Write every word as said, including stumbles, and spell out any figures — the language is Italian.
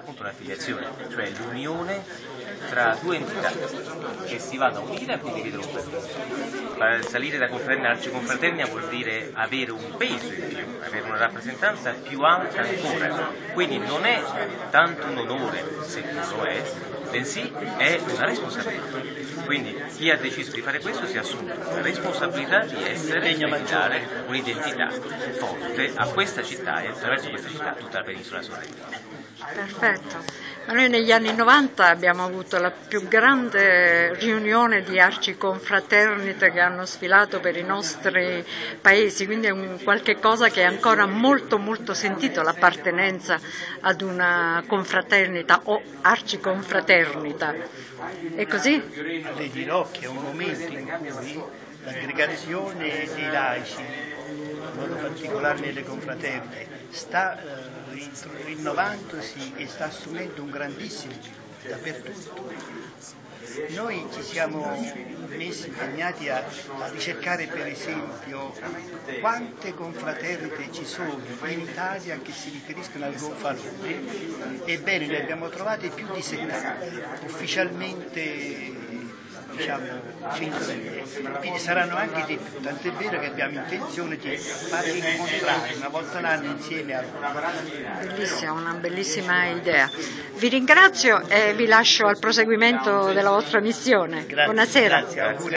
appunto un'affiliazione, cioè l'unione tra due entità che si vanno a unire e quindi vedono un percorso. Salire da confraternita a arciconfraternita vuol dire avere un peso in più, avere una rappresentanza più alta ancora, quindi non è tanto un onore, se lo è, bensì è una responsabilità. Quindi chi ha deciso di fare questo si è assunto la responsabilità di essere e di dare un'identità forte a questa città e attraverso questa città a tutta la penisola sorrentina. Perfetto. Ma noi negli anni novanta abbiamo avuto la più grande riunione di arciconfraternite che hanno sfilato per i nostri paesi, quindi è un qualche cosa che è ancora molto molto sentito, l'appartenenza ad una confraternita o arciconfraternita. È così? Le dirò che è un momento in cui l'aggregazione dei laici, in modo particolare nelle confraternite, sta eh, rinnovatosi e sta assumendo un grandissimo sviluppo dappertutto. Noi ci siamo messi impegnati a, a ricercare per esempio quante confraternite ci sono in Italia che si riferiscono al gonfalone. Ebbene, ne abbiamo trovate più di settanta, ufficialmente diciamo centomila, quindi saranno anche di più, tant'è vero che abbiamo intenzione di farli incontrare una volta l'anno insieme a loro. Bellissima, una bellissima idea. Vi ringrazio e vi lascio al proseguimento della vostra missione. Grazie, Buonasera. Grazie,